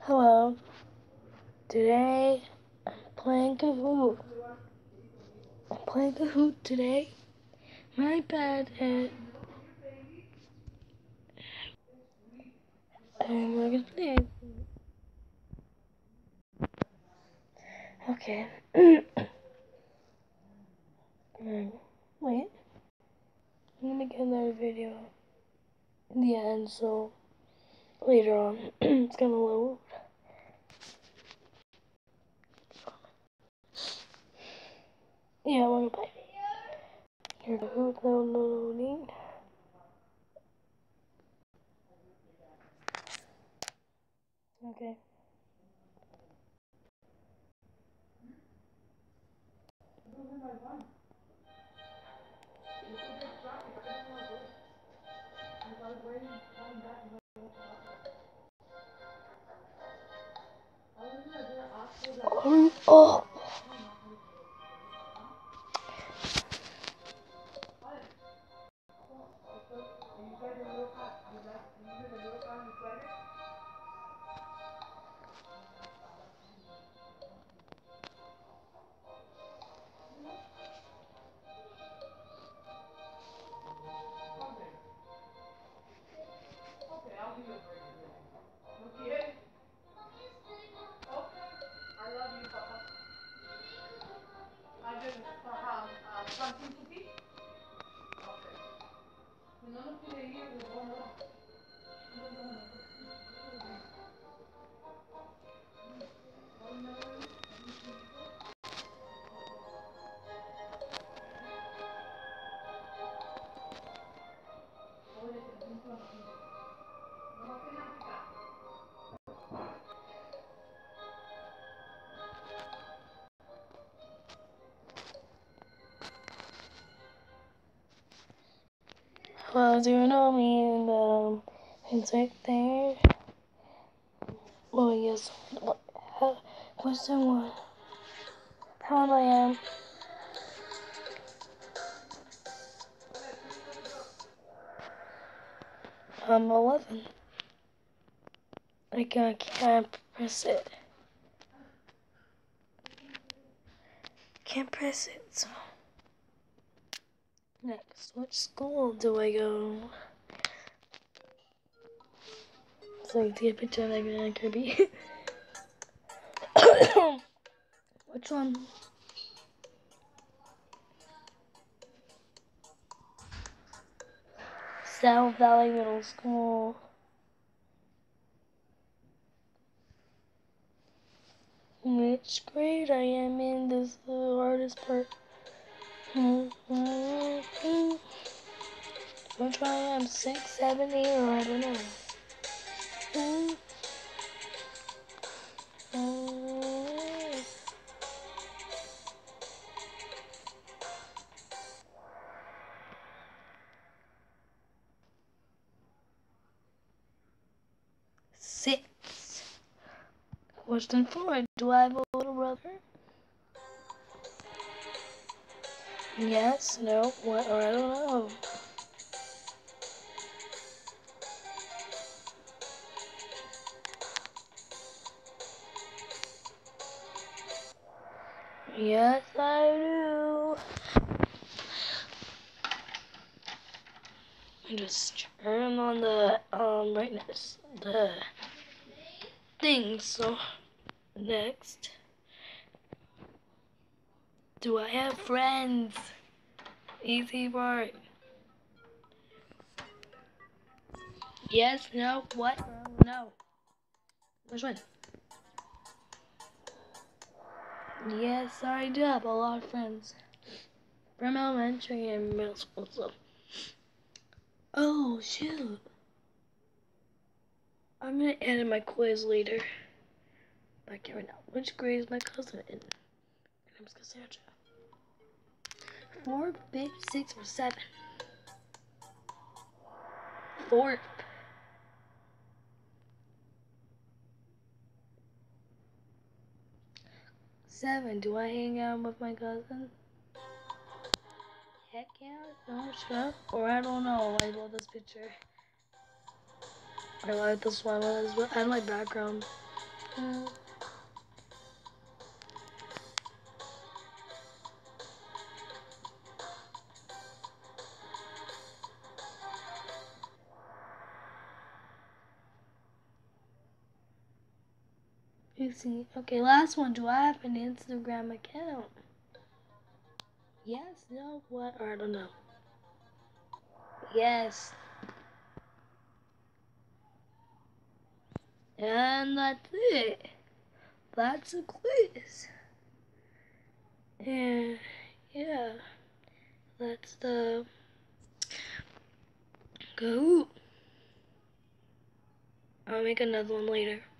Hello. Today I'm playing Kahoot. I'm playing Kahoot today. My iPad and we're gonna play. Okay. Wait. I'm gonna get another video in the end, so later on it's gonna load. Yeah, we're gonna play. Here, Kahoot loading. Okay. Oh. Well, do you know me and it's right there. Oh yes. Question 1. How old I am? I'm 11. I can't press it. Can't press it. So next, which school do I go? So I take a picture of Megan Kirby. Which one? South Valley Middle School. Which grade I am in? This is the hardest part. Which one I am? 6, 7, 8, or I don't know. 6. Question 4. Do I have a little brother? Yes, no, what, or I don't know. Yes, I do. Just turn on the brightness, the thing. So next, do I have friends? Easy part. Yes, no, what? No. Which one? Yes, I do have a lot of friends from elementary and middle school. So, oh shoot, I'm gonna edit my quiz later. But I can't right now. Which grade is my cousin in? Her name's Cassandra. 4, 5, 6, or 7? 4. 7. Do I hang out with my cousin? Heck yeah, no, sure. Or I don't know. I love this picture. I like this one. I like background. Mm. You see, okay, last one. Do I have an Instagram account? Yes, no, what? Or I don't know. Yes. And that's it. That's a quiz. And yeah, that's the Kahoot. I'll make another one later.